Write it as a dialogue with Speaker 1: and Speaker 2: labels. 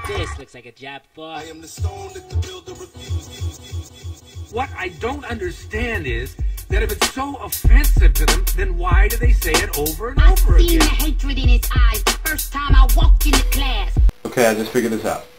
Speaker 1: This looks like a job for...
Speaker 2: I am the stone that the builder refused.
Speaker 3: What I don't understand is that if it's so offensive to them, then why do they say it over and over again?
Speaker 4: I seen the hatred in his eyes the first time I walked into class.
Speaker 5: Okay, I just figured this out.